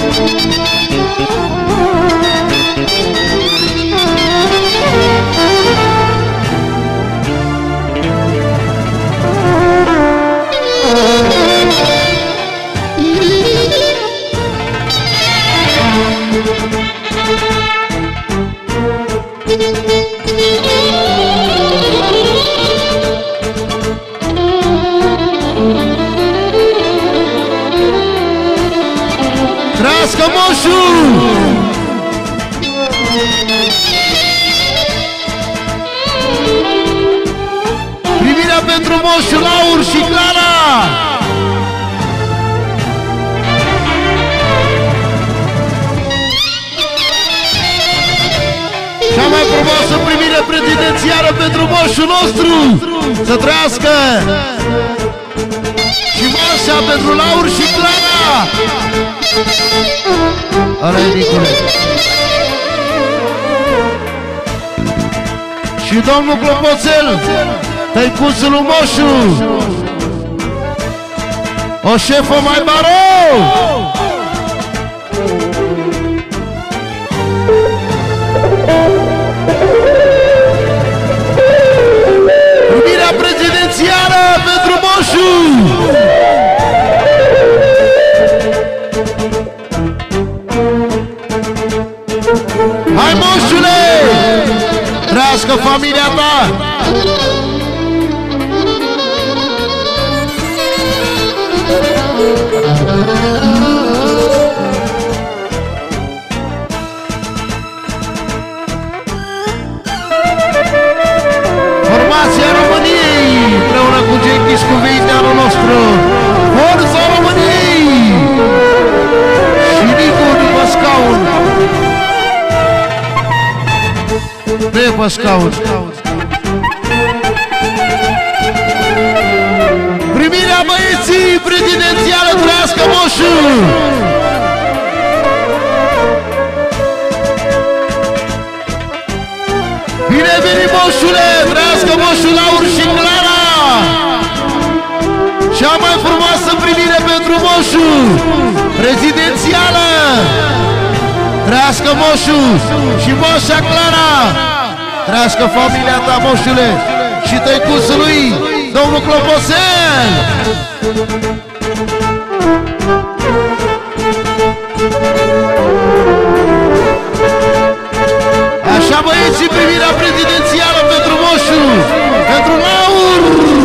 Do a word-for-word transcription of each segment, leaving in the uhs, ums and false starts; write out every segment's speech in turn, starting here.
Trăiască moșul! Primirea pentru moșul Laur și Clara! Cea mai frumoasă primire prezidențială pentru moșul nostru! Să trăiască! Și moșa pentru Laur și Clara! Ăla e Nicule. Și domnul Clopoțel, tăicuțul lui moșu, o șefă mai barou. Primirea prezidențială pentru moșu. Hai moșule! Trăiască familia ta! Formația României împreună cu Genghis cu veiteanul nostru. Forța României! Și Nicu după scaun. Nu e pe scaun. Primirea băieții prezidențială, trăiască moșul! Bine venit moșule, trăiască moșul Laur și Clara! Cea mai frumoasă primire pentru moșul prezidențială! Trăiască moșul și moșa Clara! Trăiască familia ta, moșule, și tăicuțul lui, domnul Clopoțel! Așa băieții, primirea prezidențială pentru moșul, pentru Laur!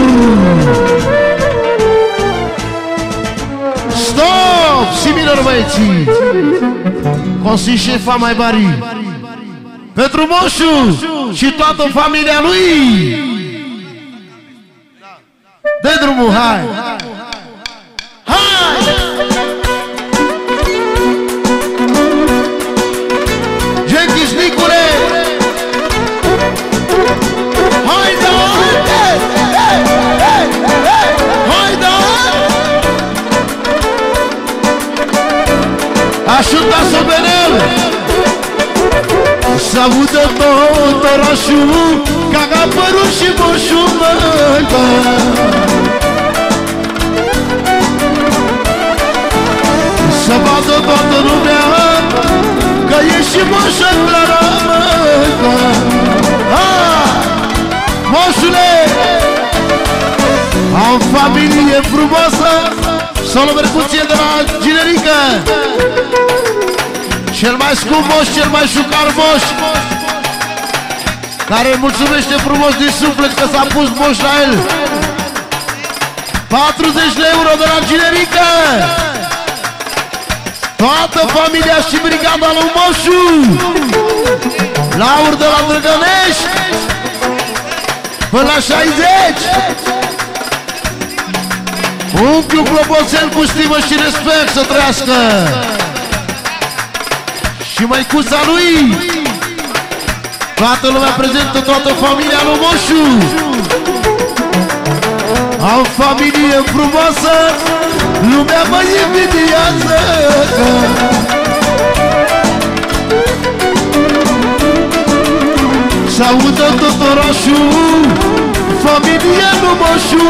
Stop! Similor băieții! Consili șefa mai bari pentru moșul și toată familia lui. Dă drumul, hai! Hai! Genghis Nicule! Hai da! Hai da! Ajută-să benel! S-audă tot orașul, că a apărut și moșul măta. Să vadă toată lumea, că e și moșa Clara măta. Moșule, am familie frumoasă, să o luăm recuție de la Ginerică. Cel mai scump moș, cel mai șucar moș, care mulțumește frumos din suflet că s-a pus moș la el. patruzeci de euro de la Ginerică. Toată familia și brigada lui moșu. Laur de la Drăgănești până la șaizeci. Unchiul Clopoțel cu stimă și respect să trăiască. Și măicuța lui. Toată lumea prezentă, toată familia lui moșu. Am familie frumoasă, lumea mă invidiază. S-audă tot orașul, familia lui moșu.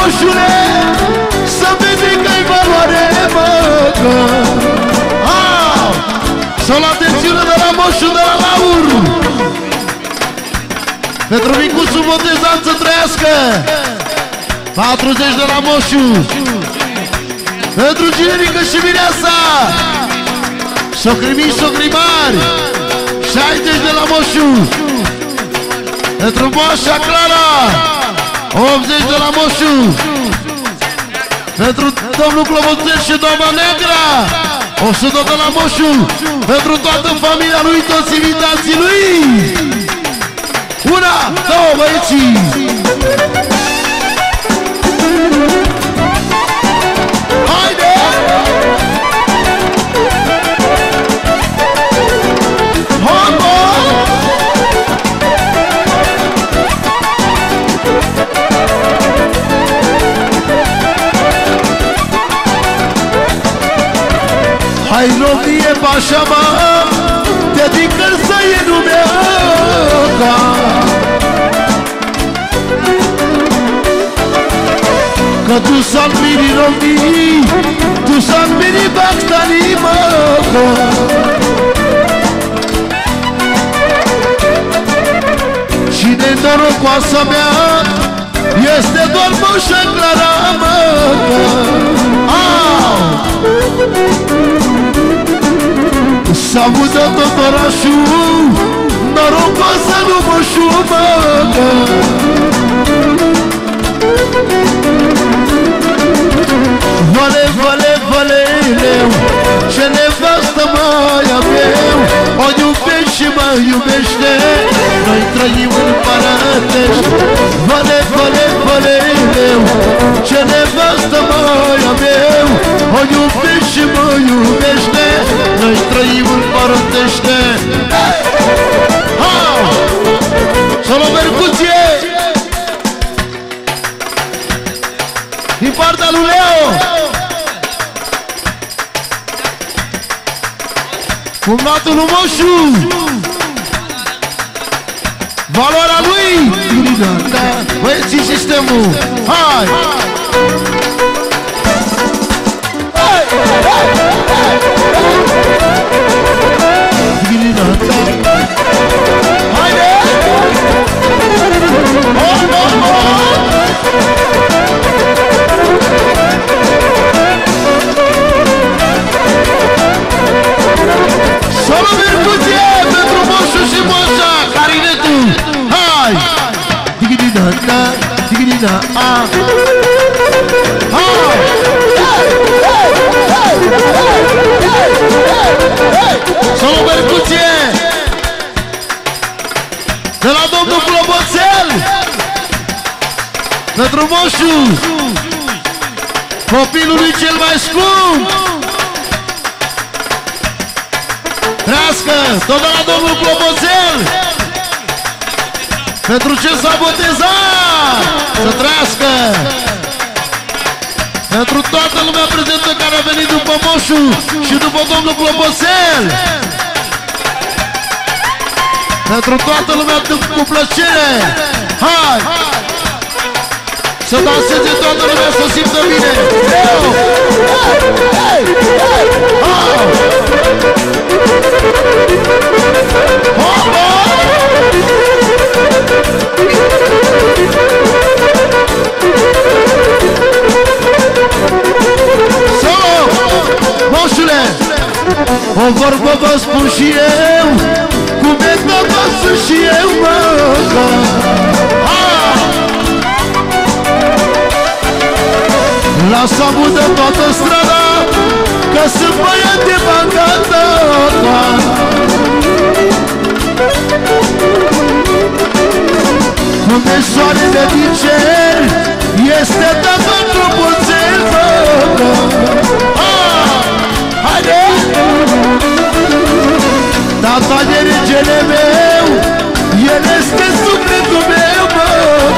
moșule, să vezi că-i valoare, mă, că... Au! Sau la atențiune de la moșul de la Laur. Pentru micuțul botezat să trăiască. patruzeci de la moșu. Pentru Ginerică și Mireasa. Socrimii, socrimari. șaizeci de la moșu. Pentru moașa Clara. optzeci de la moșu. Pentru domnul Clopoțel și doamna Neagra. o sută de la moșu. Pentru toată familia lui, toți invitații lui. Una, două, băieții. Haide! Homo! Hai Românie, pașa mă, dedică să e lumea ta. Că tu s-almiri Românie, tu s-almiri Bactanii, mă. Și de norocoasa mea este doar moșa Clara, mă. Au! S-audă tot orașul, norocoasă nu mă șumă. Vale, vale, valeleu, ce nevastă mai avem, o iubești și mă iubește, noi trăim în Paratești. Vale, vale, valeleu, ce nevastă mai avem, o iubești și mă iubește, noi trăim în Paratești. Hau! Să-l-o percuție! Din partea lui Leo, cumnatul lui Moșu, valoarea lui, băieții sistemul, hai! Haide! Oh, oh, oh! Solo percuție pentru moșu și moșa, clarinetul, hai! Digidina-da, digidina-a. Hai! Solo percuție de la domnul Clopoțel pentru moșu, copilului cel mai scump. Trească, tot de la domnul Clopoțel, pentru ce s-a botezat, să trească. Pentru toată lumea prezentă care a venit după moșu și după domnul Clopoțel. Pentru toată lumea cu plăcere. Hai! Să danseze toată lumea, să simtă bine. Eu! Hai! Hai! Moșule, o vorbă vă spun și eu, cum e tata sunt și eu, mă. Lasă amudă toată strada, că sunt băiat de bagată. Cum e soarele din cer, este tata Clopoțel, mă. Haide! Tata e regele meu, el este sufletul meu, mă.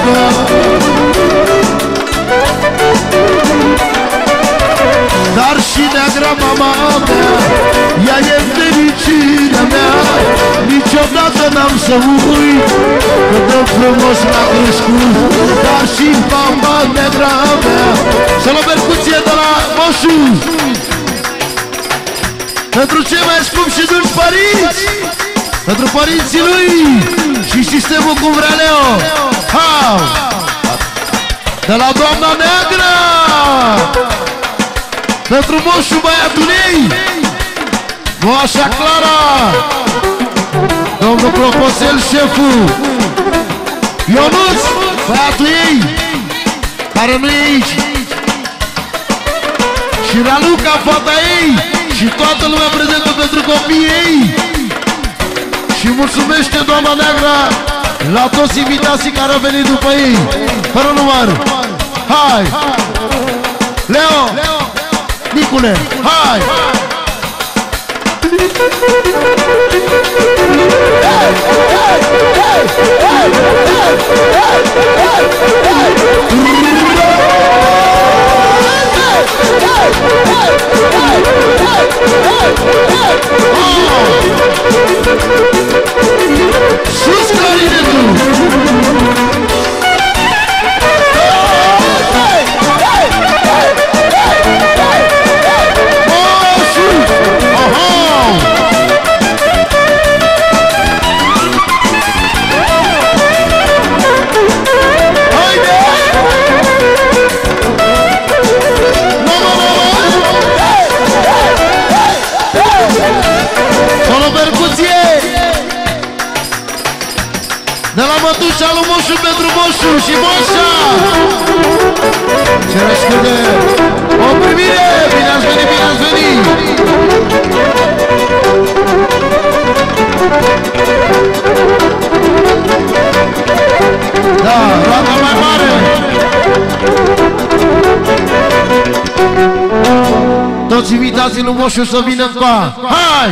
Dar și neagra mama mea, ea e fericirea mea. Niciodată n-am să uit, că dă frumos m-a crescut, dar și bamba negra mea. Să la percuție de la Moșu, pentru cei mai scumpi și dulci părinți, pentru părinții lui și sistemul cum vrea Leo. Hau! De la doamna neagră, pentru Moșu băiatul ei, Moașa Clara, domnul Clopoțel șeful, Ionuț, băiatul ei, care nu e aici, și Raluca, fata ei, și toată lumea prezentă pentru copiii ei. Și mulțumește doamna neagră la toți invitații care au venit după ei, fără număr. Hai! Leo! Nicule! Hai! Sus clarinetul! De la mătușa lui Moșu pentru Moșu și Moșa! Ce rășcăde! O primire! Bine ați venit, bine ați venit! Da, roata mai mare! Toți invitații lui Moșu să vină în pa! Hai!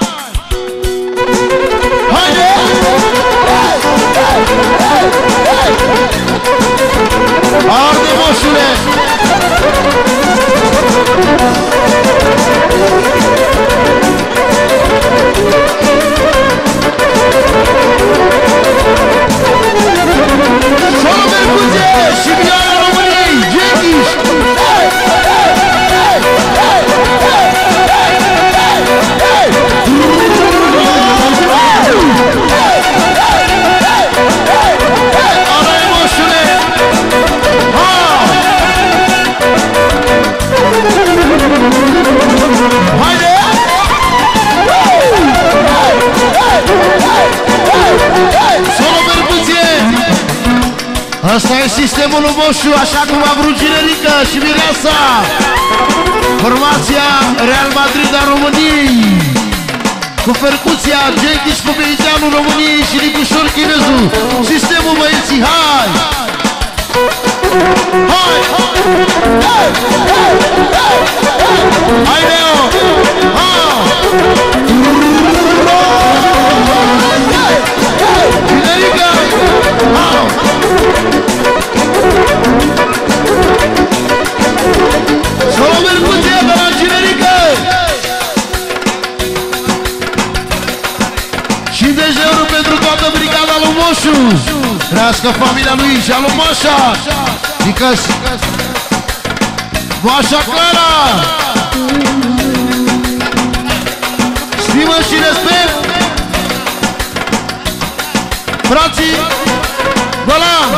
Haide! Arde, Moșule! Solo percuție și vioara României, Genghis! Asta e sistemul lui Moșu, așa cum a vrut Ginerică și Mireasa, formația Real Madrid a României, cu percuția Genghis cu Beiteanul României și Nicușor Chinezu. Sistemul, băieții, hai! Hai! Hai, Leo! Ginerică! Solo percuție de la Ginerică! cincizeci de euro pentru toată brigada lui Moșu. Trească familia lui și a lui Moșa. Adică Moașa Clara. Stimă și respect frații Golan,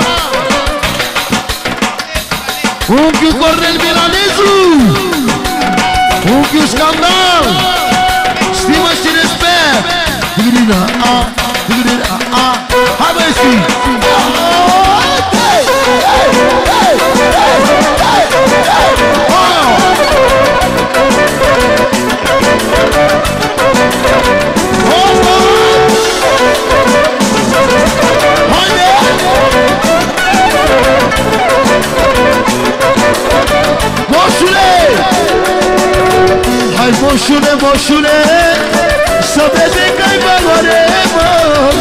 unchiul Cornel Milanezu, unchiul Scandal. Stimă și respect. Digirina, a, digirina, a, hai băieții! Moșule! Hai moșule, moșule, să vede că-i valoare, mă!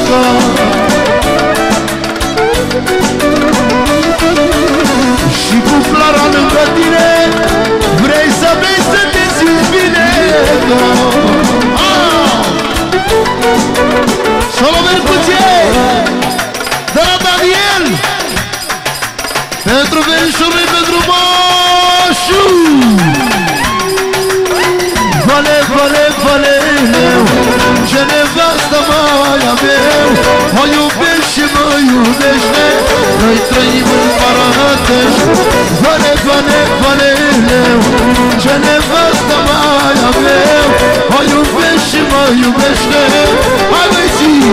Și cu Clara lângă tine vrei să vezi să te simți bine, Solo percuție de la Beișului pentru Moșu. Vale, vale, valeu, ce nevastă mai aveu, mă iubești și mă iubește, noi trăim în Parateș. Vale, vale, valeu, ce nevastă mai aveu, mă iubești și mă iubește. Hai băieții!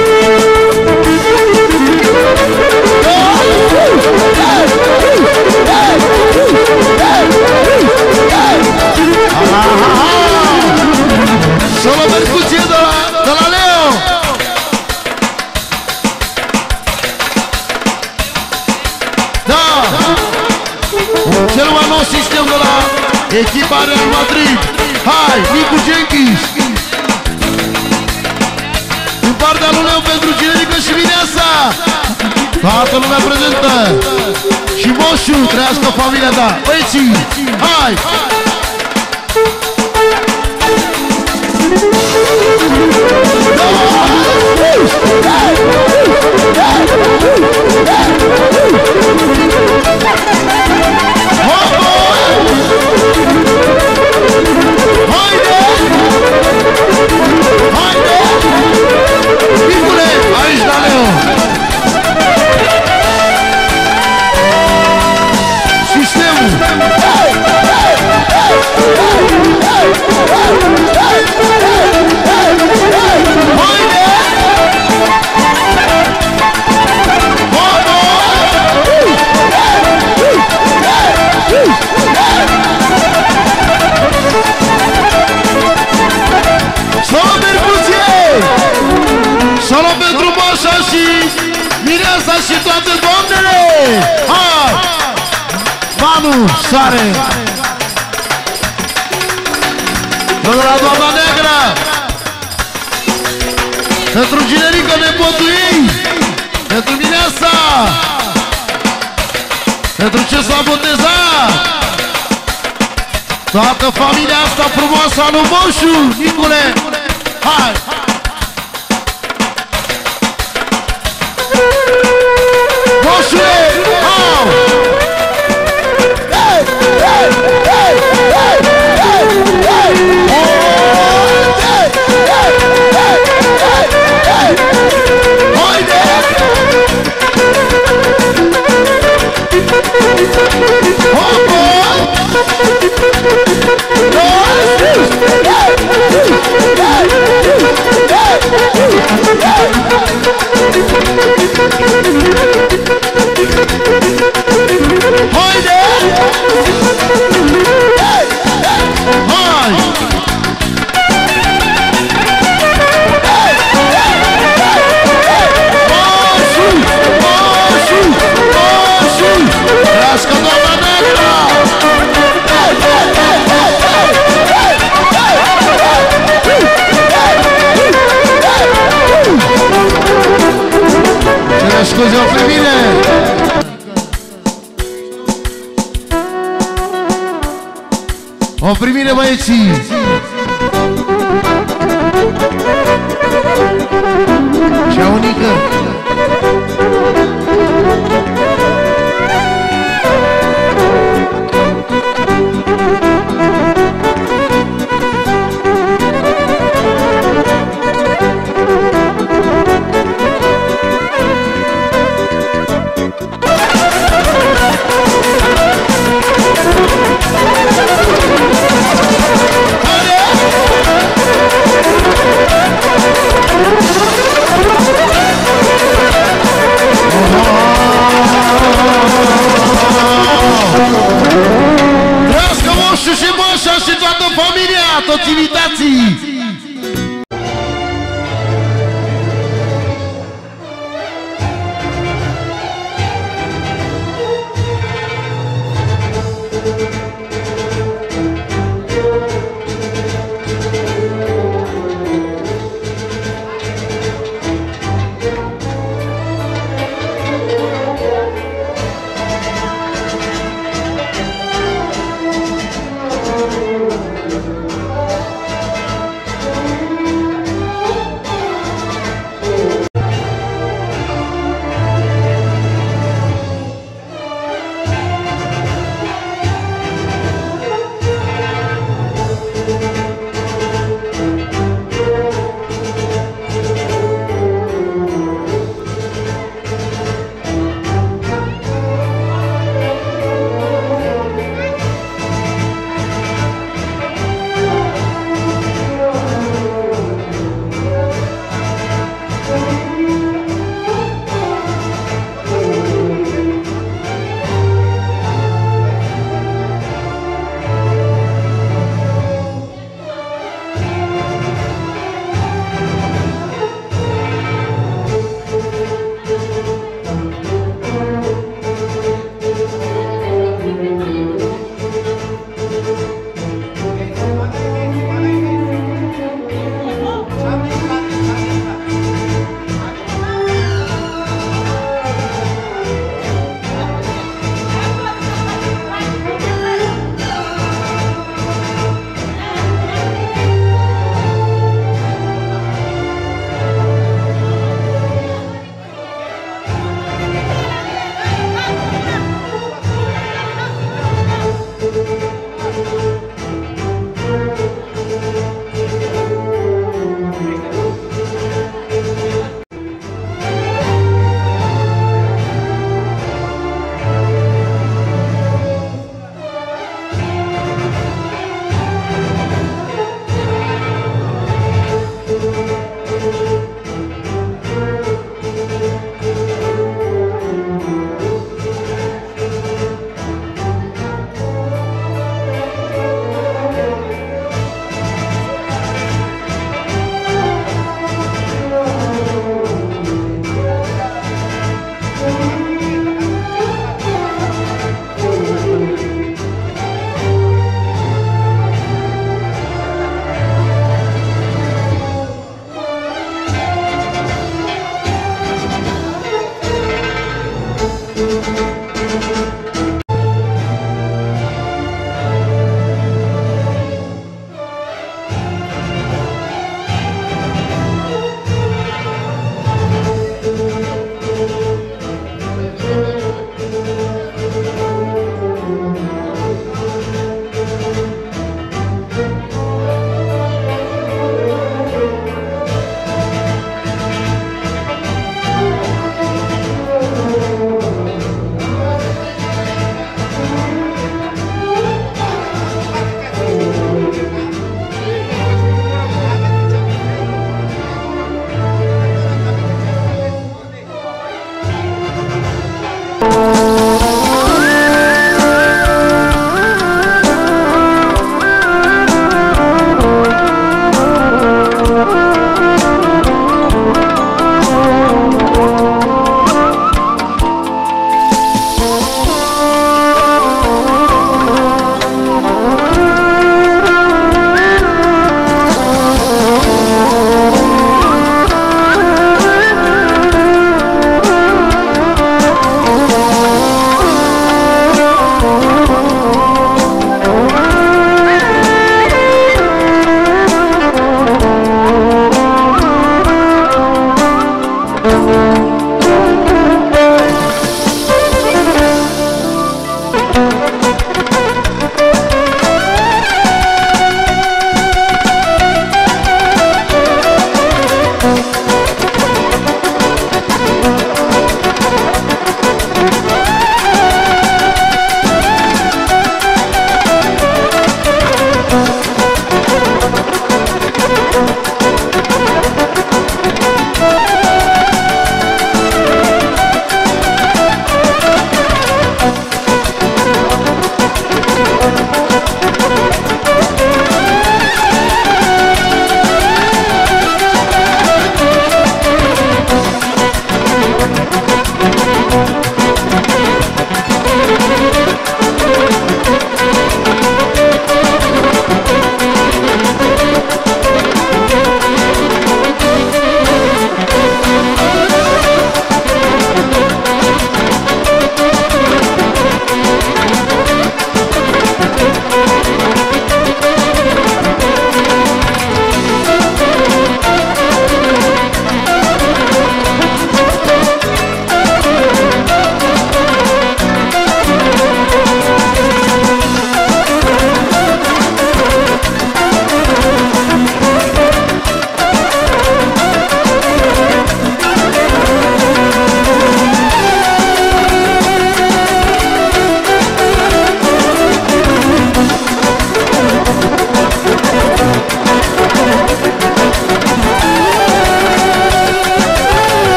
Solo percuție de la, de la Leo. Da. Cel mai nou sistem de la echipa Real Madrid. Hai, Nicu Jenkins. Din partea lui Leo pentru Generică și Mineasa. Toată lumea prezentă. Și Moșu, trăiască familia ta. Băieții, hai. Haide! Haide! Nicule, aici la Leo! Sistemul! Solo pentru Moșa și Mireasa și toate doamnele! Hai! Manu, sare! De la doamna neagră! Pentru Generică nepotul ei! Pentru Mireasa! Pentru ce s-a botezat! Toată familia asta frumoasă a lui Moșu, Nicule! Hai! Moșule! Au! Hey! Hey! Hey! Hey! Hey! Hey! Haide! Hopo! Haide! Hai! Moșu! Moșu! Moșu! Trească doamna neagră! Cere scuze-o pe mine! O primire, băieții! Cea unică! Trească Moșu și Moșa și toată familia, toți invitații!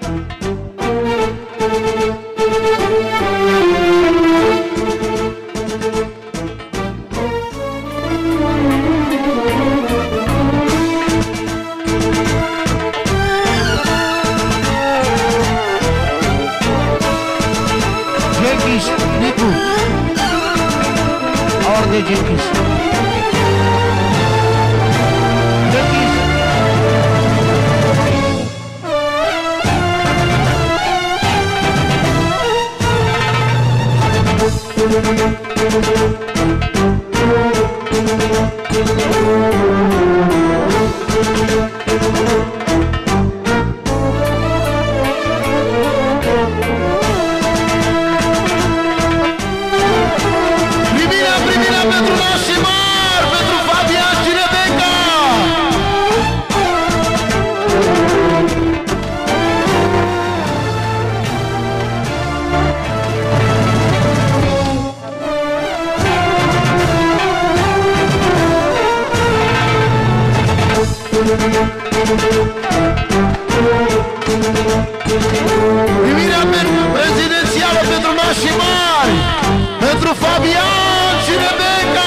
Primirea prezidențială pentru nașii mari, pentru Fabian și Rebecca.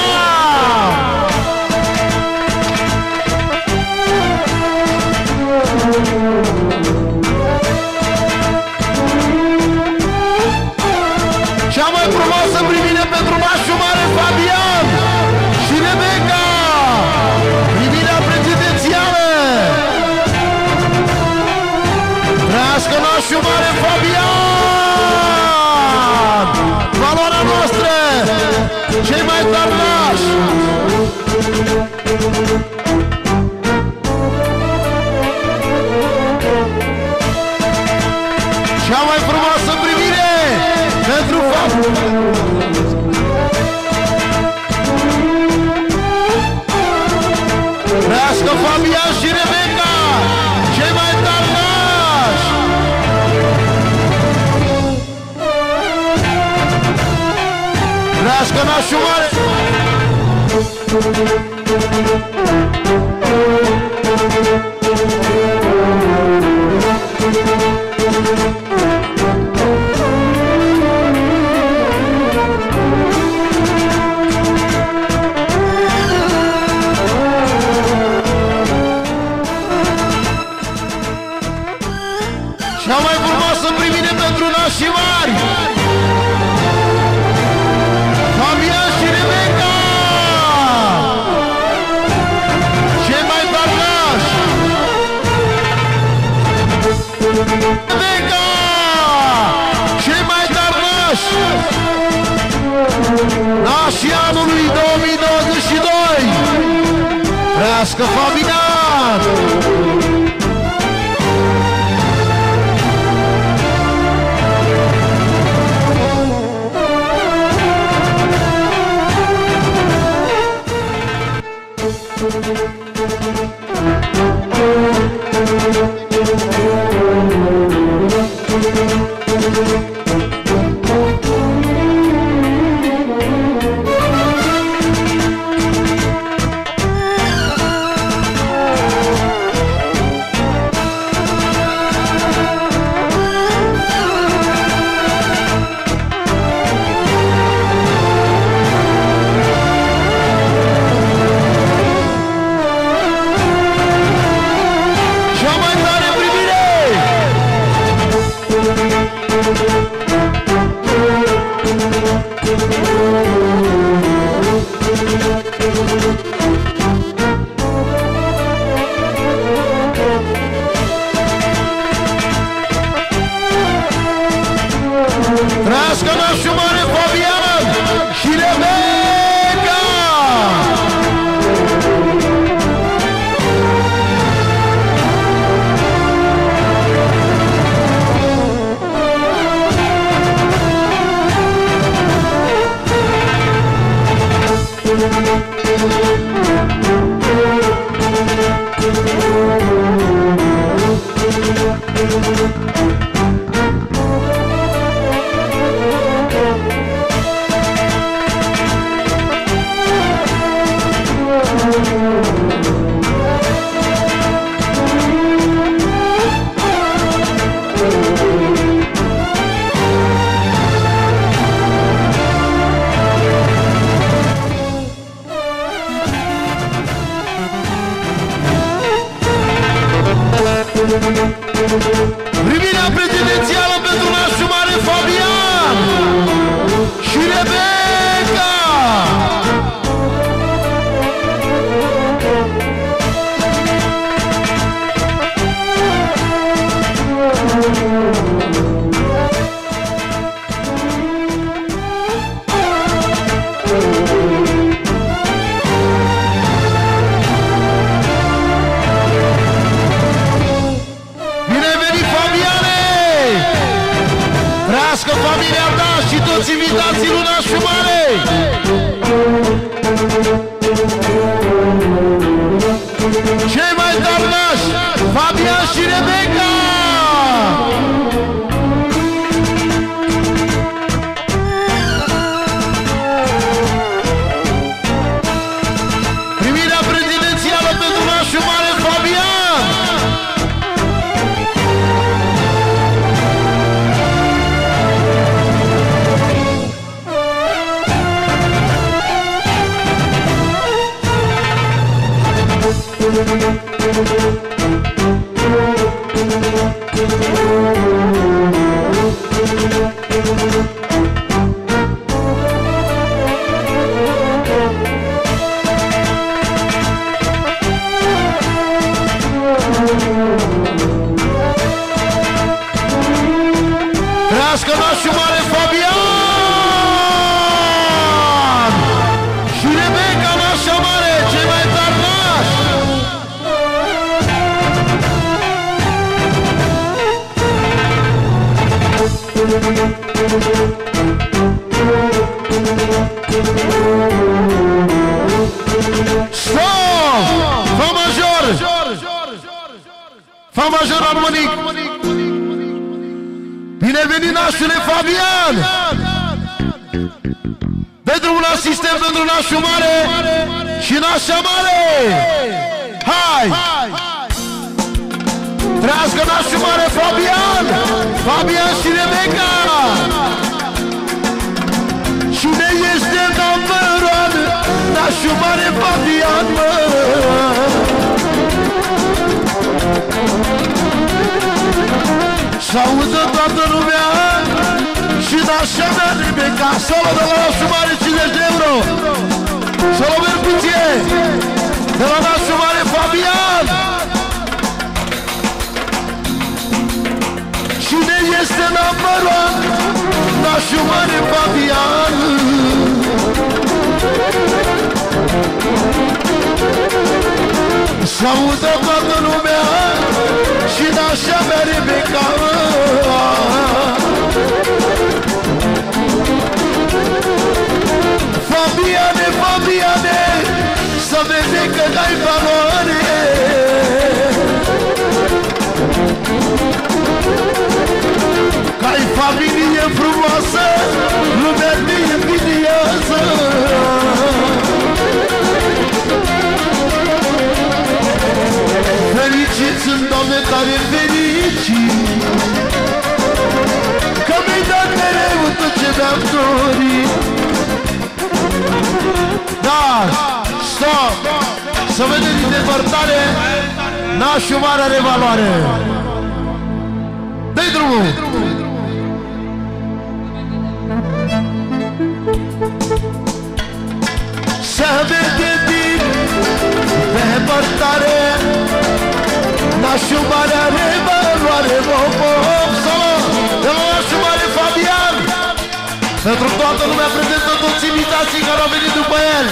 Cea mai frumoasă primire pentru nașul mare Fabian și Rebecca. Primirea prezidențială. Trească nașul mare Fabian! Valoarea noastră! Cei mai tari nași! Cea mai frumoasă primire pentru Fabian! Trească Fabian și Rebecca! Cei mai tari nași! Trească nașul mare! Cea mai frumoasă primire pentru nașii mari! Fabian și Rebecca! Cei mai tari nași! Rebecca! Cei mai tari nași! Nașii anului două mii douăzeci și doi! Trească Fabian! Trească nașul mare Fabian și Rebecca! Trăiască familia ta și toți invitații lui Nașu Mare! Cei mai tari nași, Fabian și Rebecca! Primirea prezidențială pentru Nașu Mare, Fabian! Trească Nașu Mare, Fabian! Și Rebecca Nașa Mare, cei mai tari nași! Stop! Fa major! Fa major armonic! Bine venit, nașule Fabian! Dă drumul la sistem pentru Nașu Mare și Nașa Mare! Hai! Trească Nașu Mare, Fabian! Fabian și Rebecca! Cine este number one? Nașu Mare, Fabian, mă! S-audă toată lumea și Nașa mea, Rebecca! Solo de la Nașu Mare, cincizeci de euro! Solo percuție! De la Nașu Mare, Fabian! Cine este number one? Nașu Mare, Fabian! S-audă toată lumea și Nașa mea, Rebecca! Fabiane, Fabiane, să vede că dai valoare! Că-ai familie frumoasă, lumea te invidiază! Fericiți sunt, Doamne, tare fericit, că mi-ai dat mereu tot ce mi-am dorit. Da, stop! Să vedeți din depărtare, Nașu Mare are valoare. Dă-i drumul! Să vede din depărtare, Nașu Mare are valoare. Hop, hop, solo! De la Nașu Mare, Fabian! Pentru toată lumea prezentă toți invitații care au venit după el.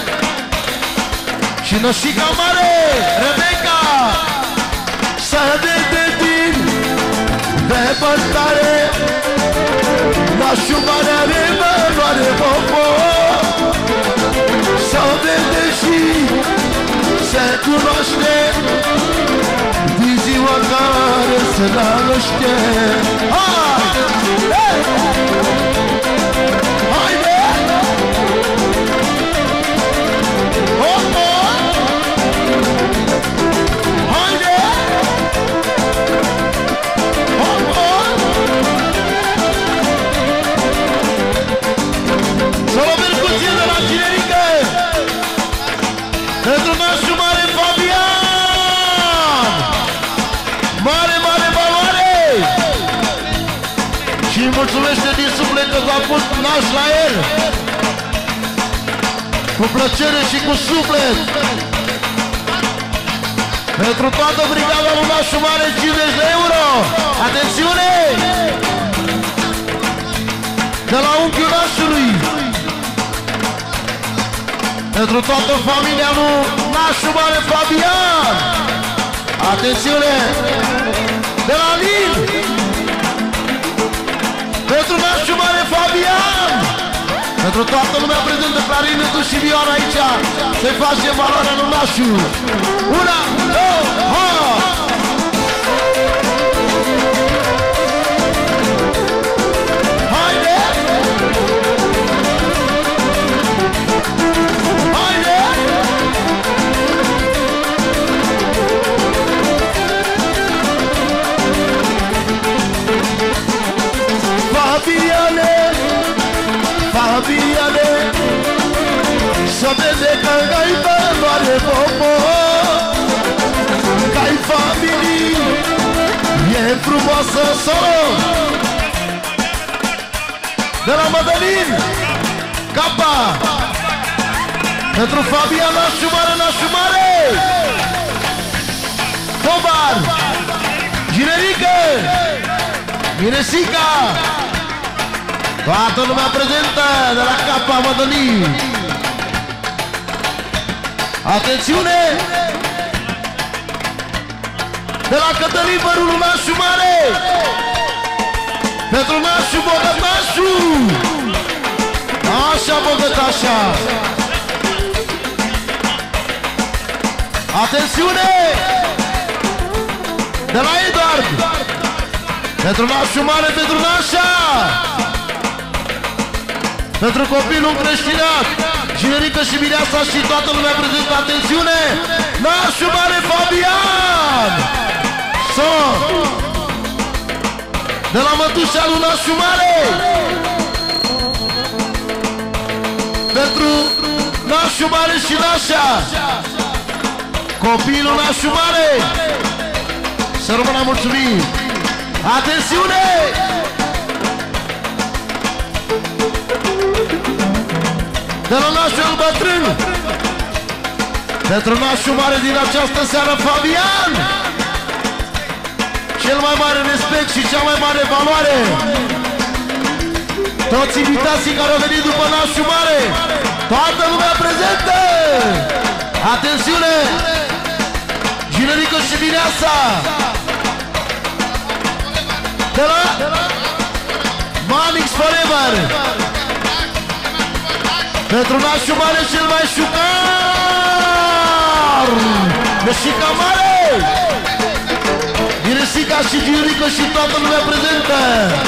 Și nășica mare, Rebecca! Să vede din depărtare, Nașu Mare are valoare. Hop, hop! Să vede și se cunoaște din ziua care se naște. Hai! Hey! Haide! Hop, hop! Haide! Hop, hop! Solo percuție de la Cinerică! Pentru Nașu Mare, Fabian! Mare, mare valoare! Și îi mulțumește din suflet că s-a pus naș la el! Cu plăcere și cu suflet! Pentru toată brigada lui Nașu Mare, cincizeci de euro! Atențiune! De la unchiul nașului! Pentru toată familia lui Nașu Mare, Fabian! Atențiune! De la Lin! Pentru Nașu Pentru toată lumea prezentă, clarinetul și vioara aici. Se face valoarea lui Nașu. Una, două, ha! Haide! Haide! Fabiane, Fabiane, să vede că ai valoare, popo, că ai familie, e frumoasă solo. De la Mădălin, Capa, pentru Fabiana Șumare, Nașumare, Tobar, Ginerică, Miresica, toată lumea prezentă de la Capa Mădălin. Atențiune! De la Cătălin Vărul Nașu Mare, pentru Nașu Bogătașu. Așa, Bogătașa. Atențiune! De la Eduard, pentru Nașu Mare, pentru Nașa, pentru copilul încreștinat, Ginerică și Mireasa și toată lumea prezentă. Atențiune! Nașu Mare Fabian! Son! De la mătușa lui Nașu Mare, pentru Nașu Mare și Nașa, copilul Nașu Mare. Să rămână mulțumim! Atențiune! De la Nașul Bătrân, pentru Nașul Mare din această seară, Fabian, cel mai mare respect și cea mai mare valoare. Toți invitații care au venit după Nașul Mare, toată lumea prezentă. Atențiune! Ginerică și Mireasa, de la Manix Forever, pentru Nașul Mare cel mai șucar, Meșica Mare, Miresica și Giurică și toată lumea prezentă.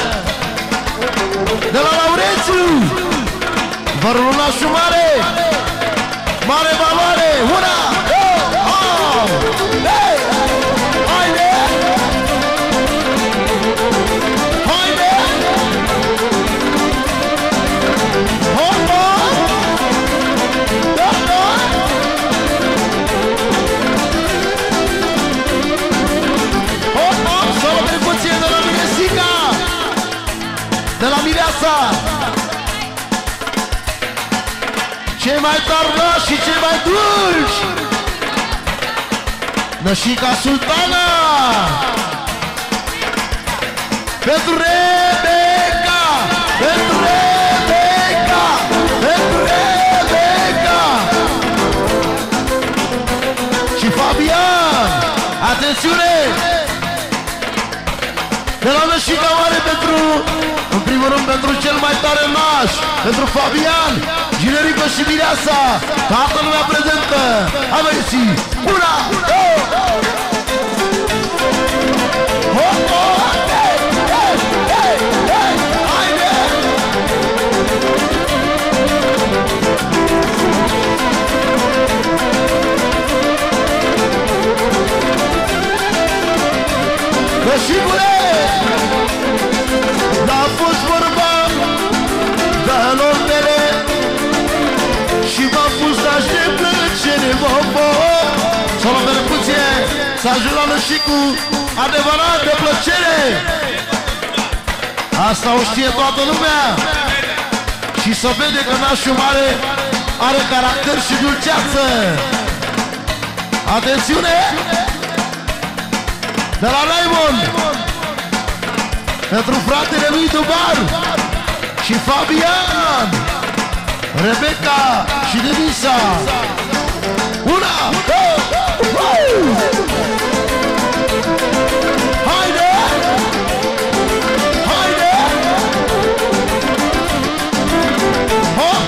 De la Laurențiu, Vărul Nașul Mare, mare valoare. Una, două, hei! Haide! Haide! Hopa! De la Mireasa, cei mai tarnași și cei mai dulci, Nășica Sultana, pentru Rebecca, pentru Rebecca, pentru Rebecca și Fabian. Atențiune! De la Nășica Mare pentru, în primul rând, pentru cel mai tare naș, pentru Fabian, Ginerică și Mireasa, toată lumea prezentă. Hai băieți! Una, două! Ho, ho! Hei, hei, hei, hei! Haide! Nășicule! N-a fost vorba de lor și m-am pus de plăcere, bobo. Să luăm percuție, să ajung la Nășicu, adevărat de plăcere. Asta o știe toată lumea. Și să vede că Nașul Mare are caracter și dulceață. Atențiune! De la Raymond, pentru fratele lui Dubar și Fabian, Rebecca și Denisa. Una, două, haide! Haide! Hop!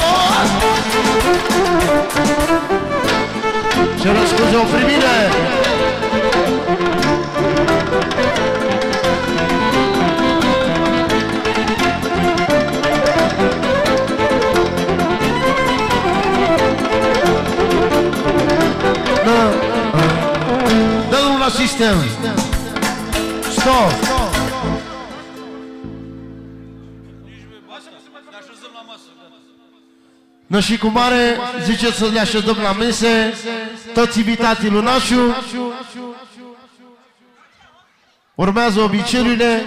System. Stop. Noi și cu mare ziceți să le așezăm la mese, toți invitații lui Nașu. Urmează obiceiurile.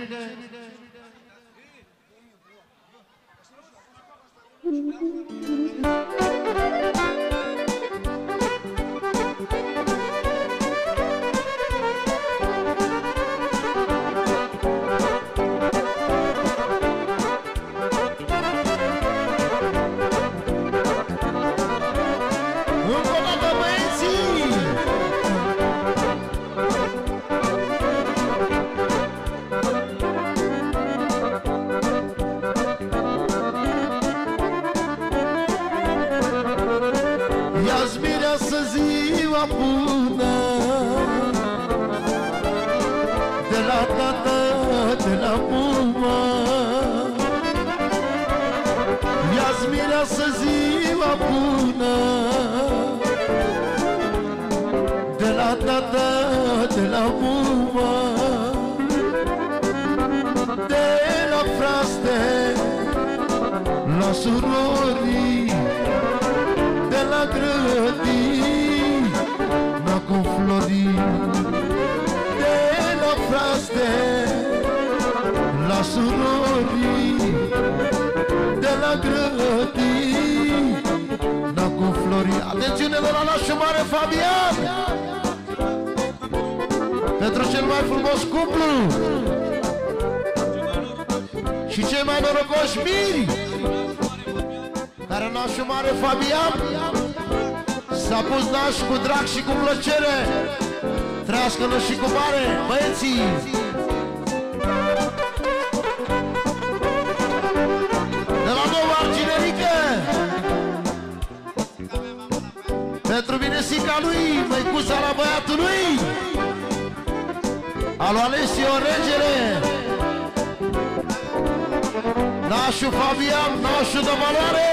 Nașu Fabian, Nașu de valoare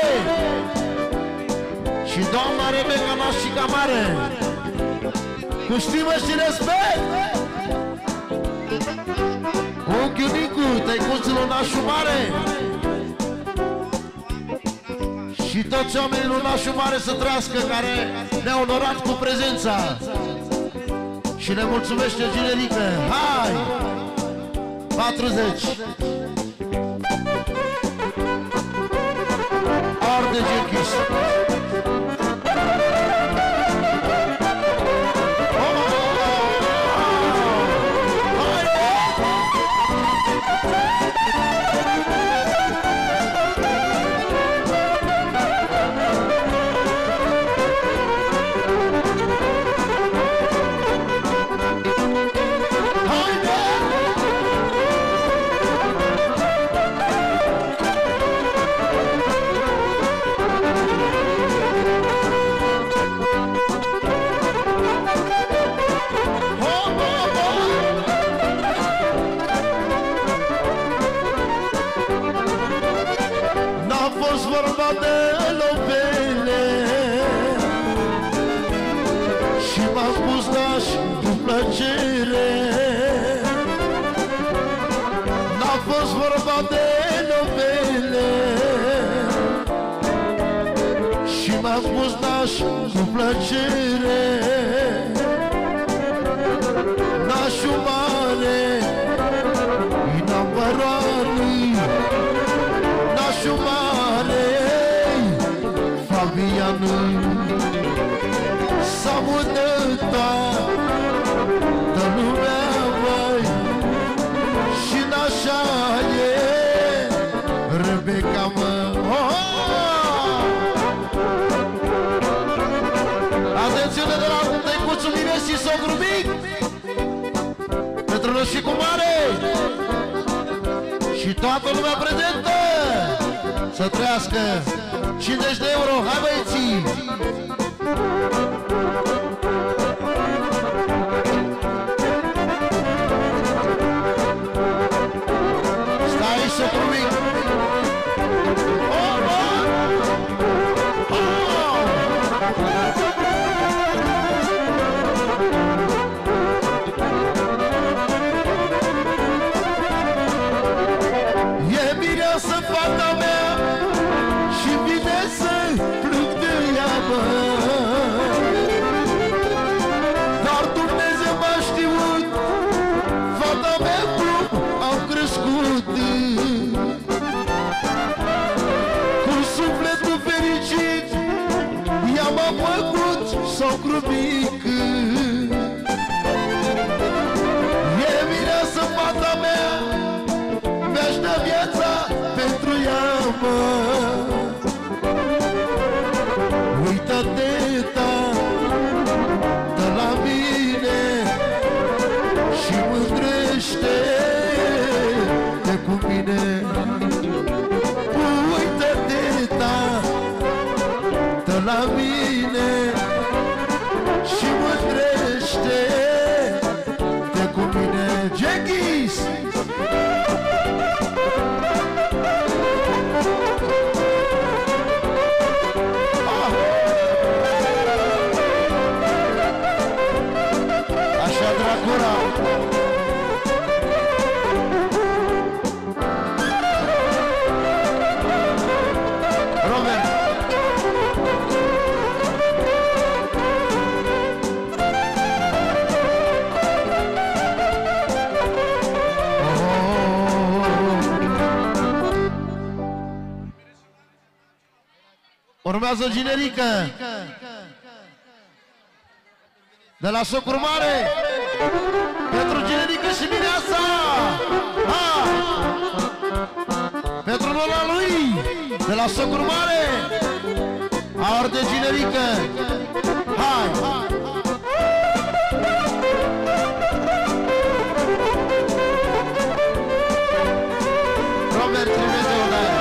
și doamna Rebecca Nașica Mare, cu stimă și respect. Unchiul Nicu, tăicuțul Nașu Mare și toți oamenii lui Nașu Mare să trăiască, care ne-au onorat cu prezența și ne mulțumește generică. Hai! patruzeci Orde Genghis. Cu plăcere Nașu Mare e number one, Nașu Mare Fabianu s-a mutat de lumea, măi, și n-așa e Rebecca, mă. Atențiune de la tăicuțul Ines și sogru mic, pentru noi și cu mare și toată lumea prezentă. Să trăiască cincizeci de euro, hai băieții! Stai sogru mic! Oh, oh! Oh! mireasă fata mea și vine să plâng de ea, bă. Dar Dumnezeu m-a știut, fata mea cum am crescut. Cu sufletul fericit ea m-a făcut socru mic. E mireasă fata mea, mi-aș da viața pentru ea, mă. Uită-te, dă la mine și mândrește-te cu mine. Uită-te, dă la mine și mândrește-te cu mine. Jenkins! Așa, Dracula! Robert! Urmează generică de la Socru Mare pentru generică și mireasa. Ha! Pentru Lola lui de la Socru Mare aur de generică. Hai! Robert, trimite o daia.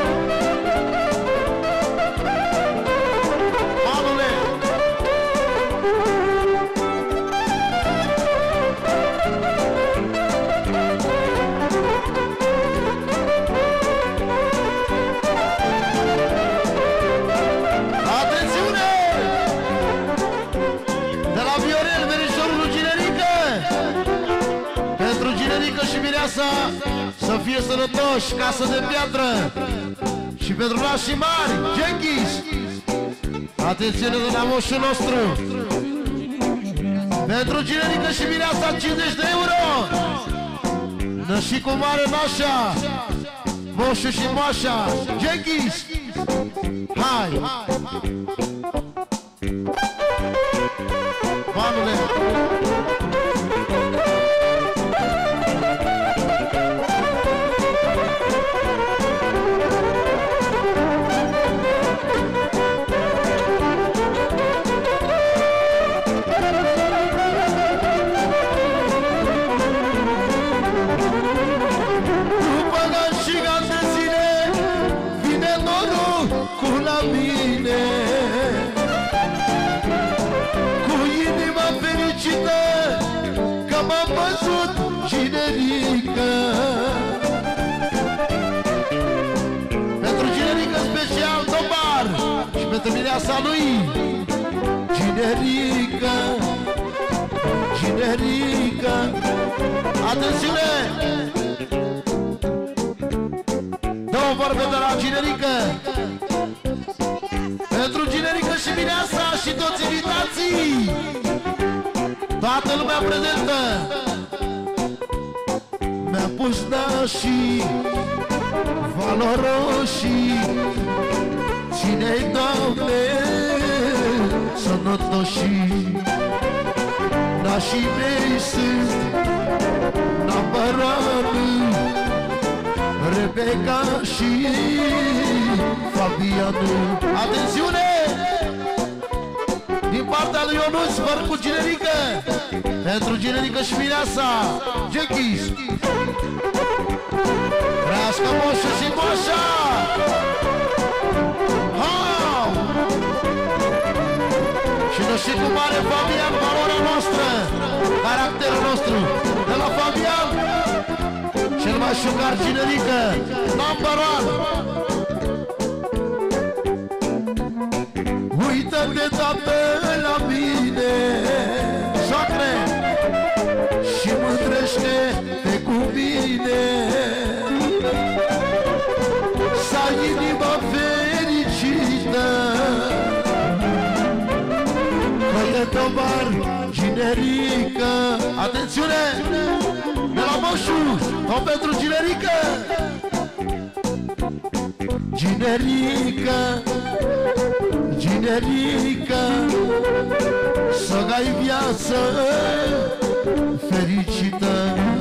Și mireasa să fie sănătoși, casă de piatră. Și pentru nașii mari, Jenkins, atențiune de la moșul nostru. Pentru generică și mireasa cincizeci de euro. Năși cu mare nașa, moșul și moașa, Jenkins. Hai! Banule! Mine, cu inima fericită că m-am văzut generică. Pentru generică special Domar și pentru mireasa lui generică, generică. Atențiune! Două vorbe de la generică pentru generică și mireasa și toți invitații. Toată lumea prezentă. Mi-a pus nașii valoroșii. Ține-i, Doamne, sănătoșii. Nașii mei sunt Namăranu, Rebecca și Fabianu. Atențiune! Din partea lui Ionuț, văr cu generică. Pentru generică și mireasa, Jenkins. Trească moșul și moșa! Hau! Și nu și cu mare Fabian, valoarea noastră, caracterul nostru. De la Fabian, cel mai șucar generică, number one. Uită-te, Tată, la mine, soacre, și mândrește-te cu mine. Robar, Ginerică. Atențiune! De la Moșu, o pentru Ginerică. Ginerică, Ginerică, să ai viață fericită.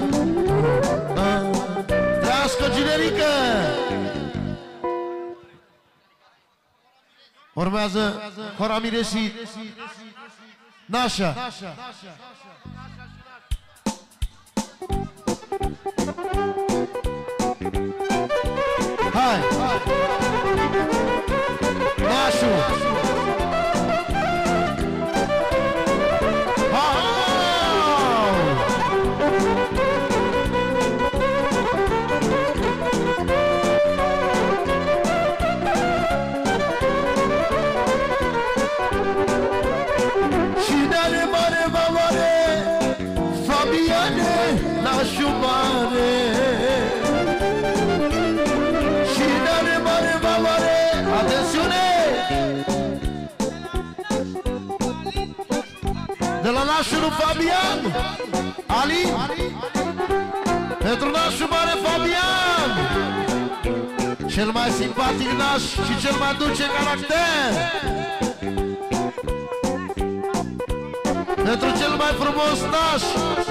Trească Ginerică! Urmează Hora Miresit, Nașa. Hai! Nașu! Cine are mare valoare, Fabiane, nașu mare. Cine are mare valoare, atențiune! De la nașul Fabian, Ali, pentru nașul mare Fabian, cel mai simpatic naș și cel mai dulce caracter. Pentru cel mai frumos naș,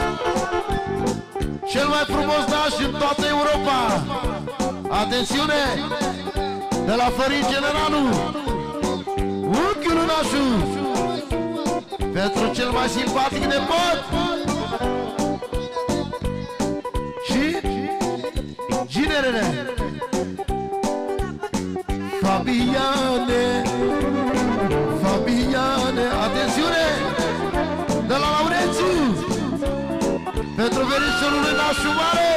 cel mai frumos naș din toată Europa. Atențiune! De la Florin Generalul, unchiul nașu, pentru cel mai simpatic nepot și ginerele Fabiane, Fabiane. Atențiune! De la Laurențiu, pentru verișorul lui nașu mare.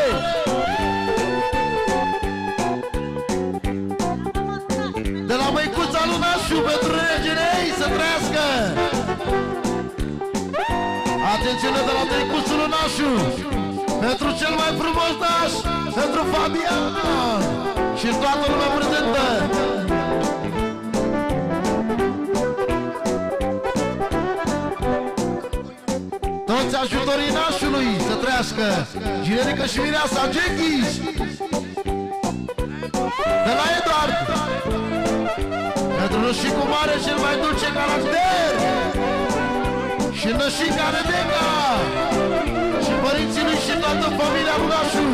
De la măicuța lui nașu, pentru regele ei, să trăiască. Atențiune de la măicuțul lui nașu, pentru cel mai frumos naș, pentru Fabian și toată lumea prezentă. Toți ajutorii nașului să trăiască. Ginerică și Mireasa Genghis. De la Eduard, pentru nășicul mare, cel mai dulce caracter, și nășica Rebecca, și părinții lui și toată familia lui nașu.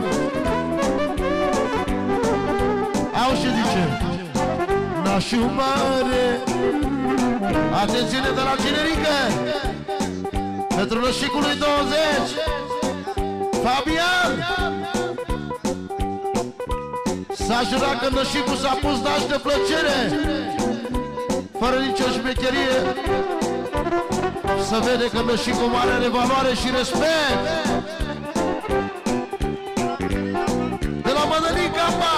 Au și zice nașul mare. Atențiune de la Ginerică, pentru nășicul lui douăzeci, Fabian. S-a jurat că nășicul s-a pus naș de plăcere, fără nicio șmecherie. Să vede că nășicul mare are valoare și respect. De la Mădălica Pa,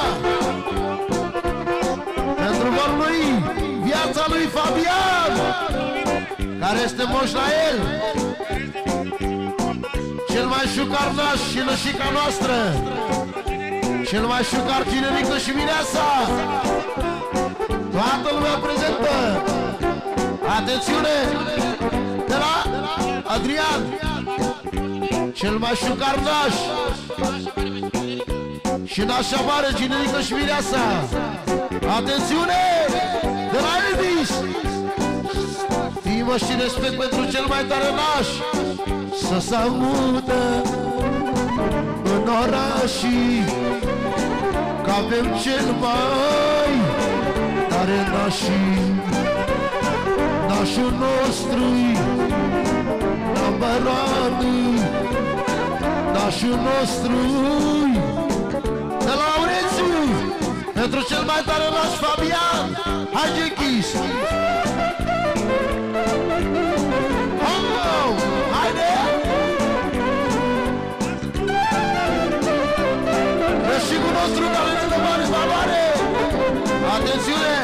pentru vorul lui, viața lui Fabian, care este moș la el, cel mai șucar naș și nășica noastră, cel mai șucar Ginerică și Mireasa. Toată lumea prezentă. Atențiune! De la Adrian, cel mai șucar naș și nașa mare Ginerică și Mireasa. Atențiune! De la Elvis, stimă și respect pentru cel mai tare naș, să se audă în orașii că avem cel mai tare nașii. Nașul nostru-i number one, nașul nostru-i de la Laurențiu, pentru cel mai tare naș Fabian. Hai Genghis! Oh, haide! Rășicul nostru care ne dă mare valoare. Atențiune!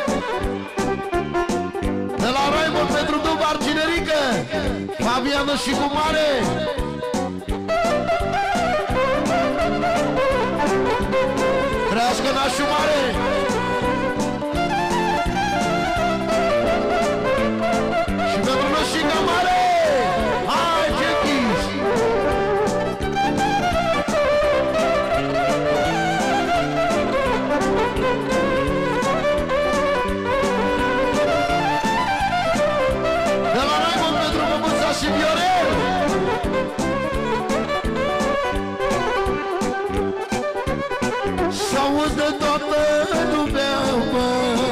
De la Raimond pentru Dubar Ginerică, Fabian și cu mare. Trească nașul mare. Și pentru Nășica audă toată lumea, mă.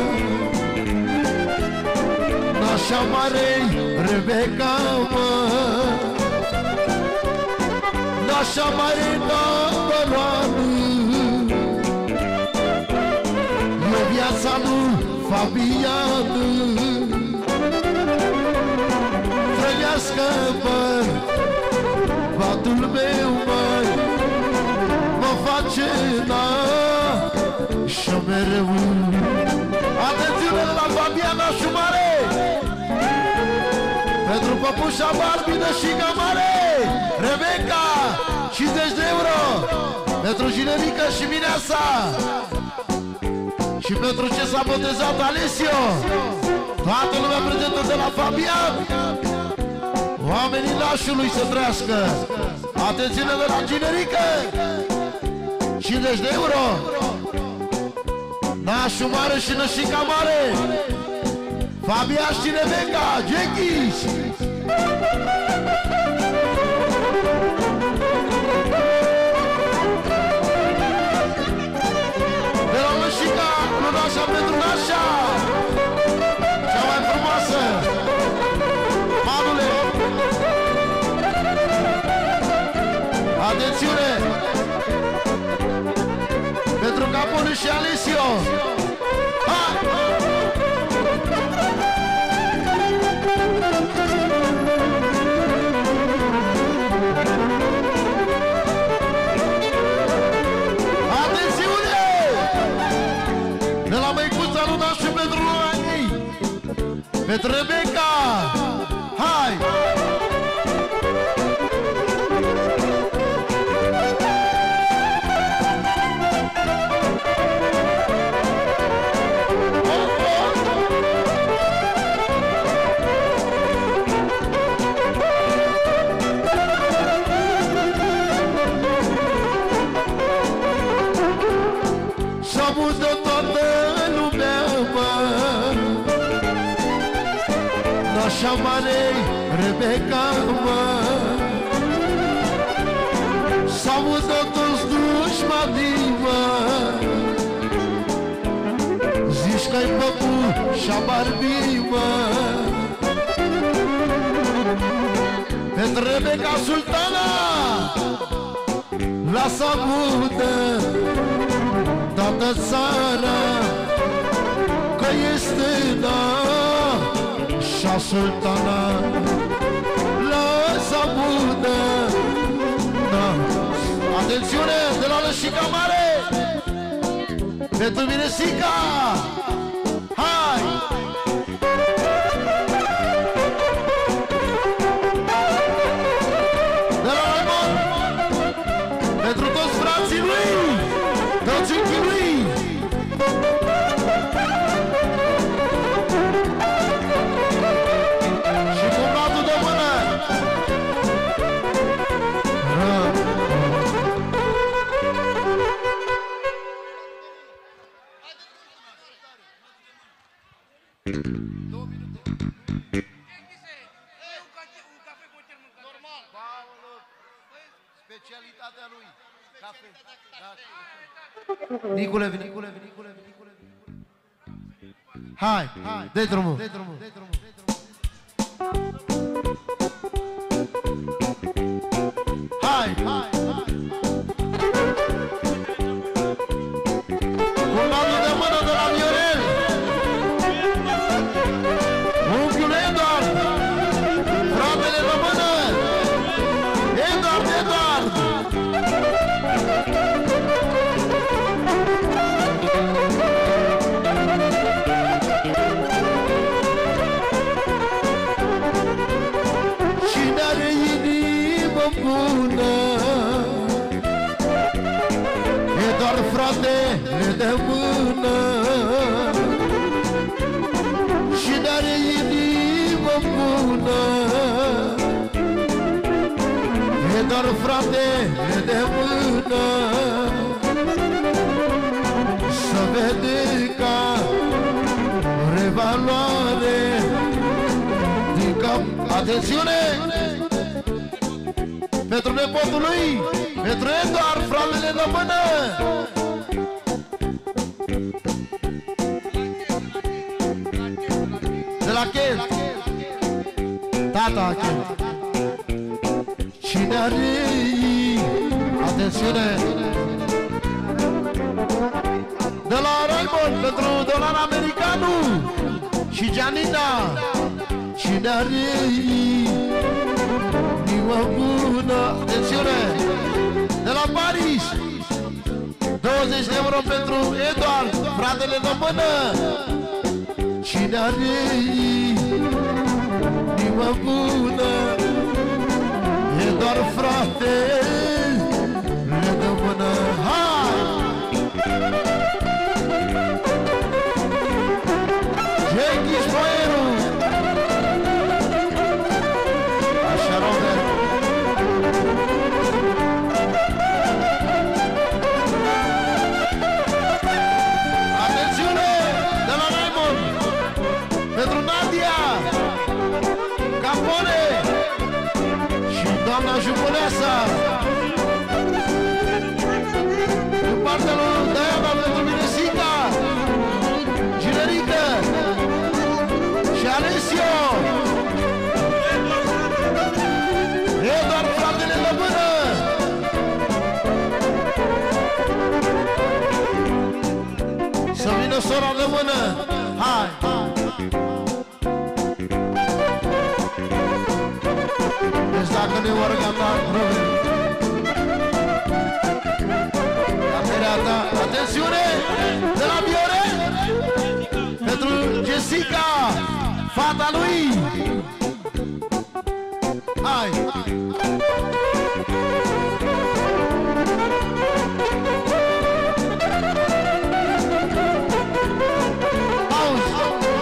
Nașa mare-i Rebecca, mă. Nașa mare-i Năbăroană. E viața lui Fabiană. Trăiască, mă, batul meu, măi, mă face na și mereu. Atențiune la Fabiana Șumare, pentru păpușa Barbină și Gamare, Rebecca, cincizeci de euro, pentru Ginerica și Mineasa, și pentru ce s-a botezat Alessio, toată lumea prezentă de la Fabian. Oamenii Lașului să trăiască. Atențiune de la Ginerică, cincizeci de euro. Nașul mare și nășica mare, Fabian și Rebecca, Jenkins. De la nășica, Lunașa pentru Nașa, cea mai frumoasă, Manule. Atențiune pentru Capone și Alessio. Hai! Atențiune de la măicuța Luna și pentru Luna ei, pentru Rebecca. Hai! S-audă toată lumea, mă. Nașa mare-i Rebecca, mă. S-audă toți dușmanii, mă. Zici că-i păpușa Barbie, mă. Pentru Rebecca Sultana, lasă audă toată țara că este Nașa Sultana. Lasă audă. Atențiune de la Nășica mare, pentru Minesica. Hai! De la Raimond, pentru toți frații lui, toți închii lui. Și cumnatul de mână. Două minute. Normal. Specialitatea lui. Cafe. Da. Nicule, vine, Nicule, vine, Nicule, vine, Nicule, vine. Hai, hai, dă-i drumul. Dă-i drumul, dă-i drumul, dă-i drumul. Hai, hai, hai. Comandul de mână de la Viorel. Unchiul Eduard. Fratele de mână. Eduard, Eduard. Cine are inimă bună, e doar fratele de mână. Cine are inimă bună, e doar fratele de mână. Să vede ca revaloare din cap. Atențiune! Pentru nepotul lui, pentru Eduard, fratele de mână. Lachet, tata Chet. Cine are, atențiune, de la Raymond pentru dolar americanu și Gianina. Cine are inima bună, atențiune, de la Paris, douăzeci de euro pentru Eduard, fratele de mână. Cine are inima bună, Eduard, frate, le dă mână. Hai! Jenghiz Boieru. Așa, Robert. Atențiune! De la Raymond pentru Nadia Capone și doamna Jupuleasa. Din partea lui Diana pentru Minesica, Ginerică și Alessio. Eduard, fratele de mână. Să vină sora de mână. Hai! Deci dacă ne vor gata, Robert. Atențiune! De la Viorel pentru Jessica, fata lui. Hai! Auzi!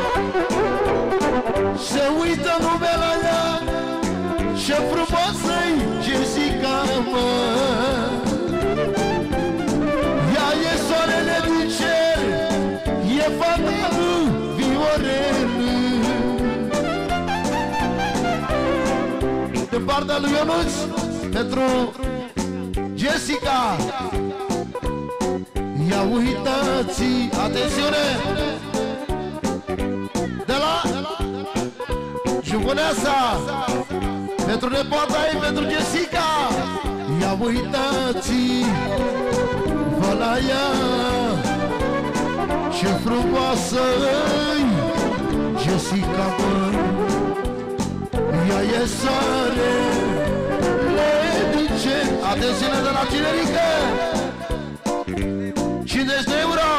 Se uită numele ea, ce frumoasă-i Jessica, mă. Ea e soarele din cer, e fata lui Viorel. De partea lui Ionuț pentru Jessica. Ia uitați, atențiune, de la Jupuneasa pentru nepoata ei, pentru Jessica. Ia uitați, vă la ea, ce frumoasă-i Jessica, mă. Ea e soarele din cer. Atențiune de la Cinerică, cincizeci de euro.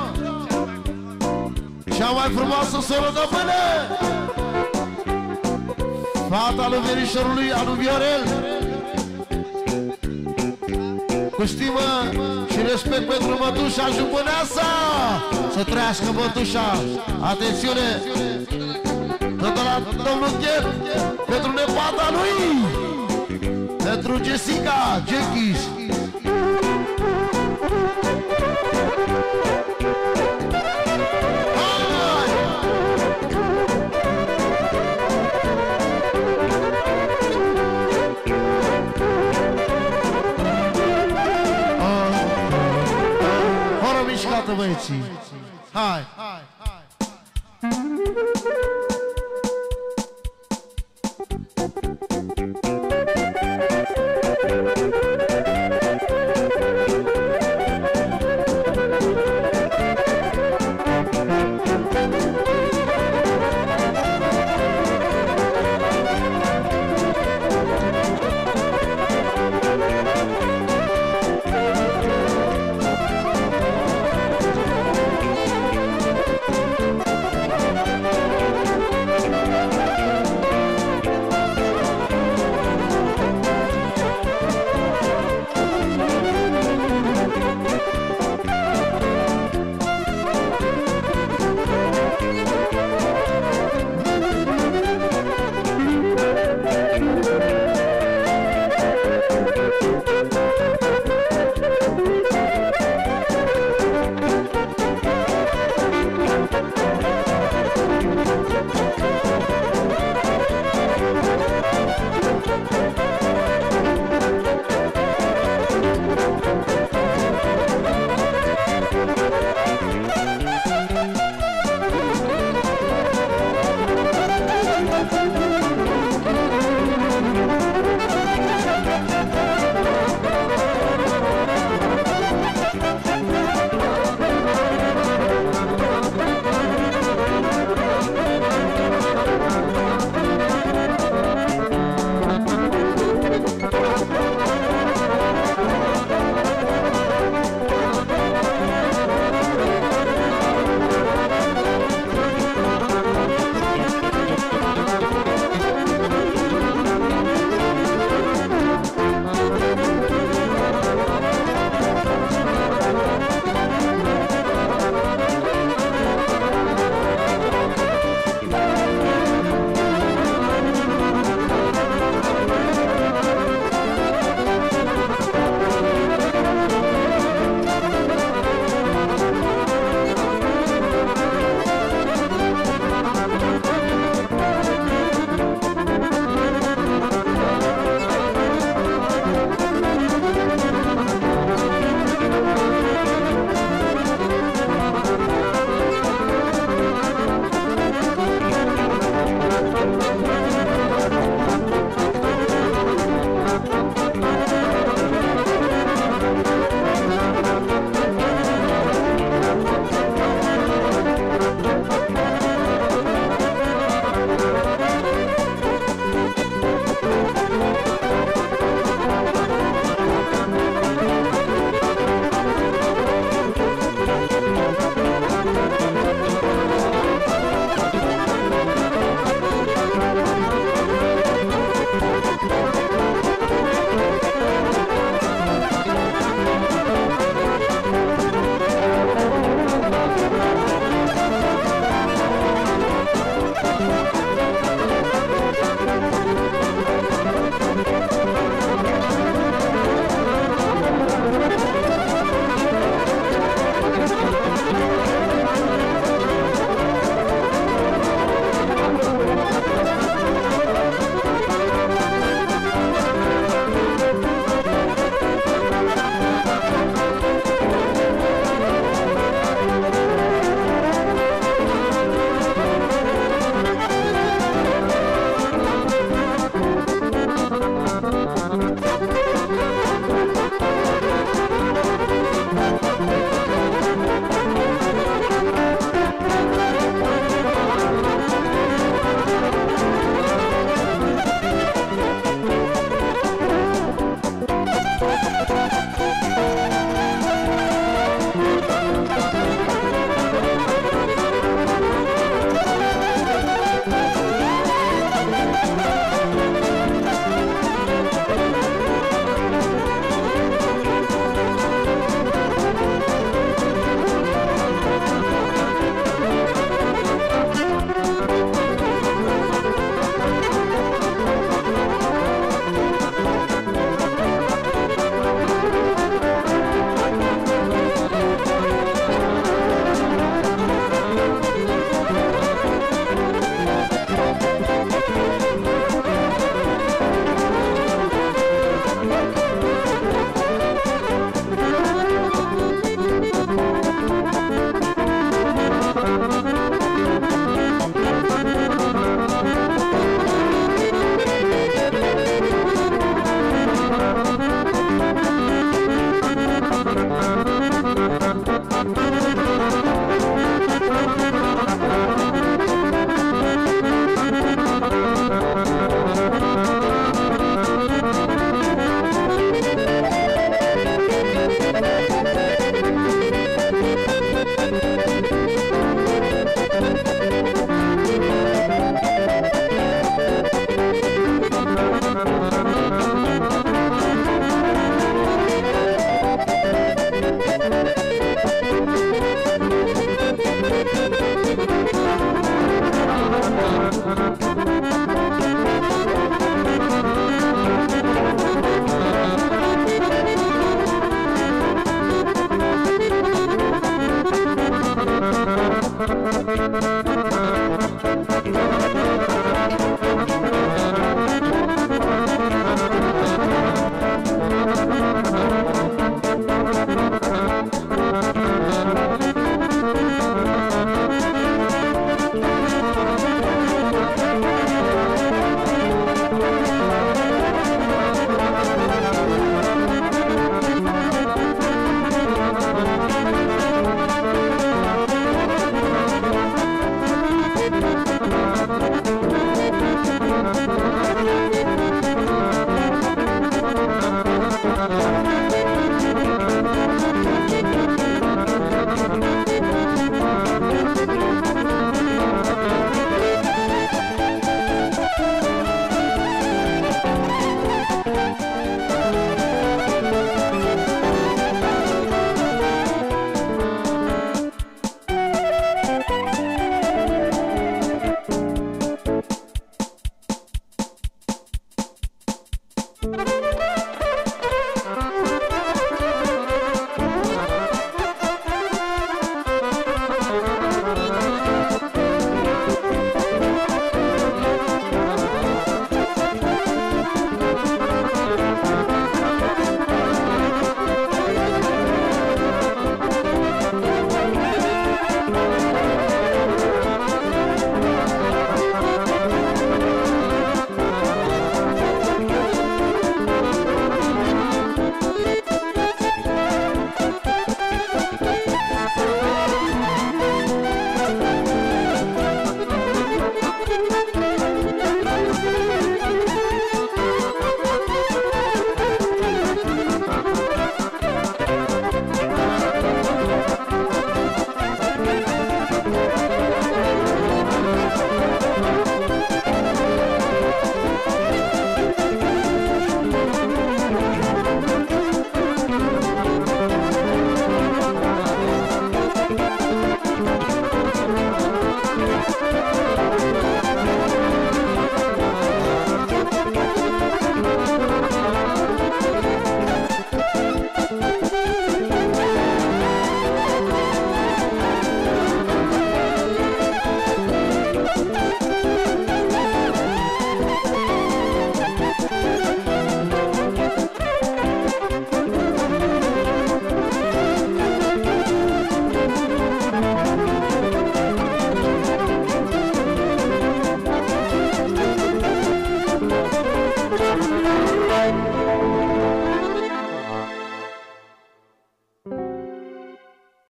Cea mai frumoasă soră de mână, fata lui verișorului, a lui Viorel. Cu stimă și respect pentru mătușa Jupuneasa. Să trăiască mătușa. Atențiune, tot de la domnul Chet pentru nepoata lui, pentru Jessica, Jenghiz. Fără mișcată, băieții. Hai! Thank you.